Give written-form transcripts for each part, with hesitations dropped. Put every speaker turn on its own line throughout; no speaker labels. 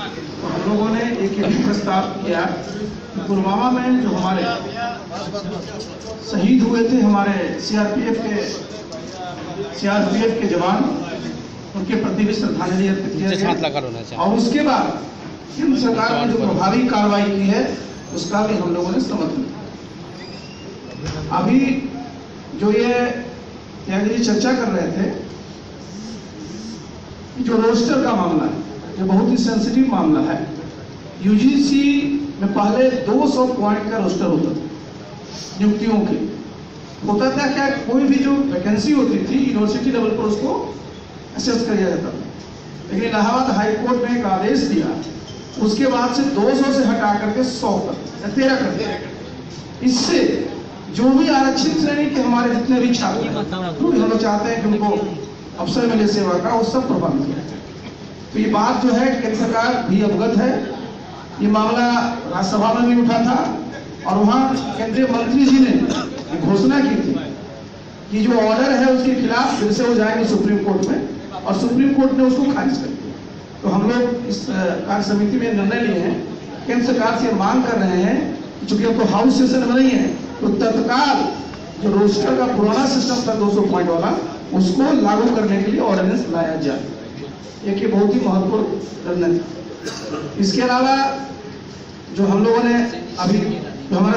तो हम लोगों ने एक ये भी प्रस्ताव किया कि पुलवामा में जो हमारे शहीद हुए थे हमारे सीआरपीएफ के जवान, उनके प्रति भी श्रद्धांजलि अर्पित किया गया। और उसके बाद केंद्र सरकार ने जो प्रभावी कार्रवाई की है उसका भी हम लोगों ने समर्थन किया। अभी जो ये त्यागी जी चर्चा कर रहे थे, जो रोस्टर का मामला है, जो बहुत ही सेंसिटिव मामला है। यूजीसी में पहले 200 पॉइंट का रोस्टर होता था नियुक्तियों के। होता था क्या, कोई भी जो वैकेंसी होती थी यूनिवर्सिटी लेवल पर उसको असेस किया जाता था, लेकिन इलाहाबाद हाई कोर्ट ने एक आदेश दिया, उसके बाद से 200 से हटा करके 100 कर 13 कर दिया। इससे जो भी आरक्षित श्रेणी के हमारे जितने भी छात्र हैं, तो हम लोग चाहते हैं कि उनको अवसर मिले सेवा का, वो सब प्रभावित किया जाए। तो ये बात जो है केंद्र सरकार भी अवगत है। ये मामला राज्यसभा में भी उठा था और वहां केंद्रीय मंत्री जी ने घोषणा की थी कि जो ऑर्डर है उसके खिलाफ फिर से हो जाएंगे सुप्रीम कोर्ट में, और सुप्रीम कोर्ट ने उसको खारिज कर दिया। तो हम लोग इस कार्य समिति में निर्णय लिए हैं, केंद्र सरकार से मांग कर रहे हैं, चूंकि अब तो हाउस सेशन में नहीं है, तो तत्काल जो रोस्टर का पुराना सिस्टम था 200 पॉइंट वाला, उसको लागू करने के लिए ऑर्डिनेंस लाया जाए। एक ये बहुत ही महत्वपूर्ण रणनीति। इसके अलावा जो हम लोगों ने अभी जो हमारा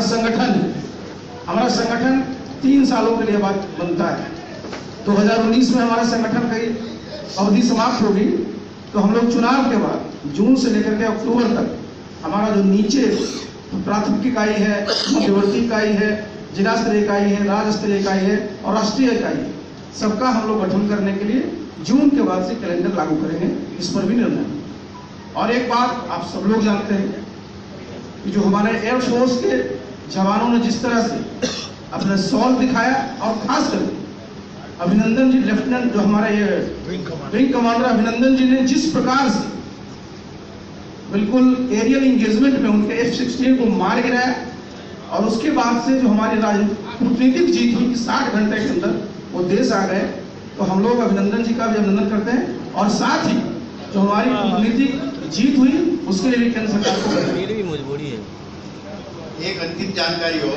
संगठन 3 सालों के लिए बात बनता है। 2019 में हमारा संगठन की अवधि समाप्त होगी, तो हम लोग चुनाव के बाद जून से लेकर के अक्टूबर तक हमारा जो नीचे प्राथमिक इकाई है, मध्यवर्ती इकाई है, जिला स्तरीय इकाई है, राज्य स्तरीय इकाई है और राष्ट्रीय इकाई है, सबका हम लोग गठन करने के लिए जून के बाद से कैलेंडर लागू करेंगे। इस पर भी निर्णय। और एक बात आप सब लोग जानते हैं कि जो हमारे एयरफोर्स के जवानों ने जिस तरह से अपना शौर्य दिखाया, और खास करके अभिनंदन जी, लेफ्टिनेंट जो हमारे ये विंग कमांडर अभिनंदन जी ने जिस प्रकार से बिल्कुल एरियल इंगेजमेंट में उनके F-16 को मार गिराया, और उसके बाद से जो हमारी कूटनीतिक जीत हुई 60 घंटे के अंदर वो देश आ गए, तो हम लोग अभिनंदन जी का भी अभिनंदन करते हैं। और साथ ही जो हमारी कूटनीतिक जीत हुई उसके लिए भी केंद्र सरकार को मेरी भी मजबूरी है।
एक अंतिम जानकारी हो,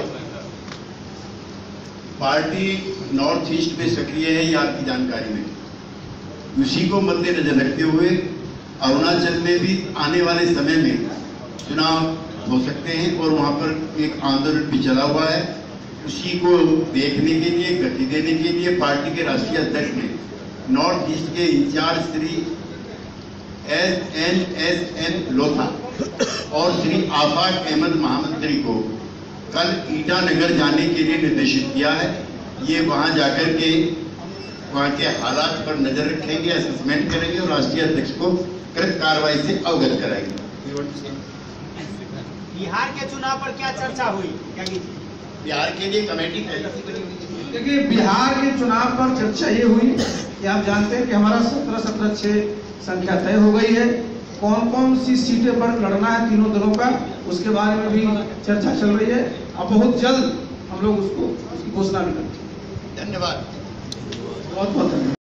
पार्टी नॉर्थ ईस्ट में सक्रिय है, ये आपकी जानकारी में। उसी को मद्देनजर रखते हुए अरुणाचल में भी आने वाले समय में चुनाव हो सकते हैं, और वहां पर एक आंदोलन भी चला हुआ है। उसी को देखने के लिए, गति देने के लिए पार्टी के राष्ट्रीय अध्यक्ष ने नॉर्थ ईस्ट के इंचार्ज श्री SN लोथा और श्री आफाक अहमद महामंत्री को कल ईटानगर जाने के लिए निर्देशित किया है। ये वहां जाकर के वहां के हालात पर नजर रखेंगे, असेसमेंट करेंगे और राष्ट्रीय अध्यक्ष को कृत कार्रवाई से अवगत कराएंगे।
बिहार के चुनाव पर क्या चर्चा हुई?
बिहार के लिए कमेटी
देखिए, बिहार के चुनाव पर चर्चा ये हुई कि आप जानते हैं कि हमारा 17-17-6 संख्या तय हो गई है। कौन कौन सी सीटें पर लड़ना है तीनों दलों का, उसके बारे में भी चर्चा चल रही है। अब बहुत जल्द हम लोग उसकी घोषणा भी करेंगे।
धन्यवाद।
बहुत बहुत धन्यवाद।